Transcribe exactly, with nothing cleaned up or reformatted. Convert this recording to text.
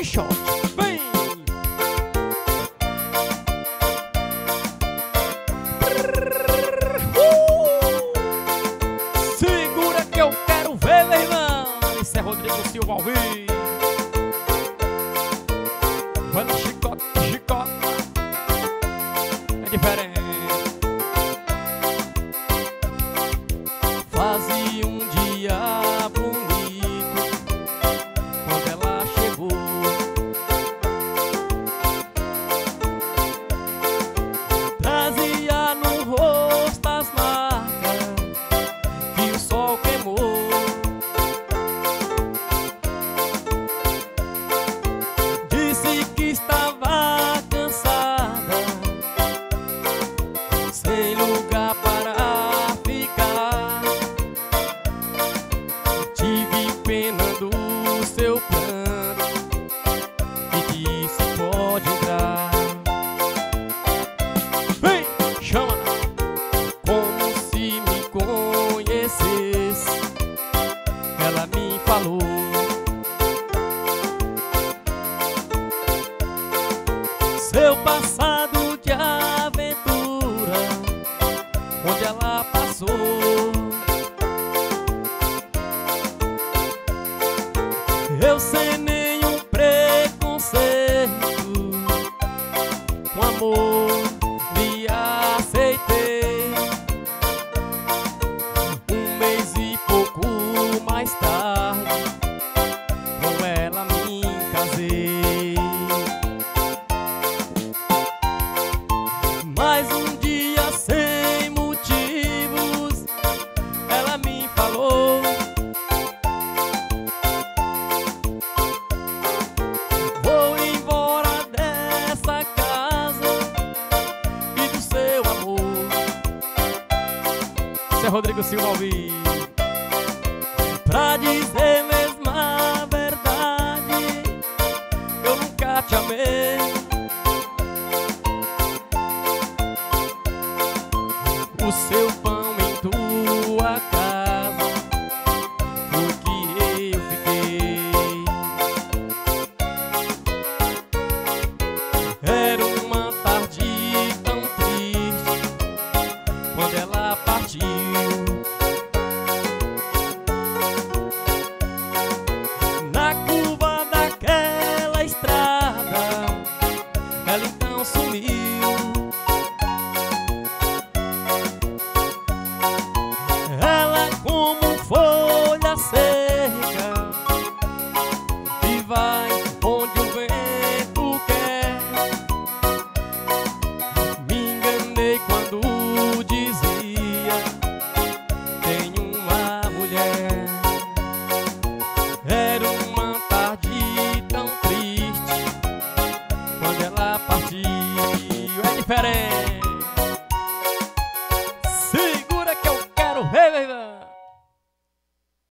shot. Vem! Uh! Segura que eu quero ver, meu irmão. Esse é Rodrigo Silva ao vivo. Vai no chicote, chicote. É diferente. Fazia um dia bonito quando ela chegou. Trazia no rosto as marcas que o sol queimou. Disse que estava cansada, sem lugar para ficar. Tive pena do seu plano e disse pode entrar. Vem, chama, como se me conhecesse. Ela me falou. Seu passado de aventura, onde ela passou. Eu sem nenhum preconceito, com amor me aceitei. Um mês e pouco mais tarde, com ela me casei. Mas um dia sem motivos, ela me falou. Vou embora dessa casa e do seu amor. Esse é Rodrigo Silva ao vivo. Pra dizer mesmo a verdade, eu nunca te amei. O seu pão em tua casa foi que eu fiquei. Era uma tarde tão triste quando ela partiu. Na curva daquela estrada, ela então sumiu. Ela como folha seca e vai onde o vento quer. Me enganei quando dizia tenho uma mulher. Era uma tarde tão triste quando ela partiu. É diferente.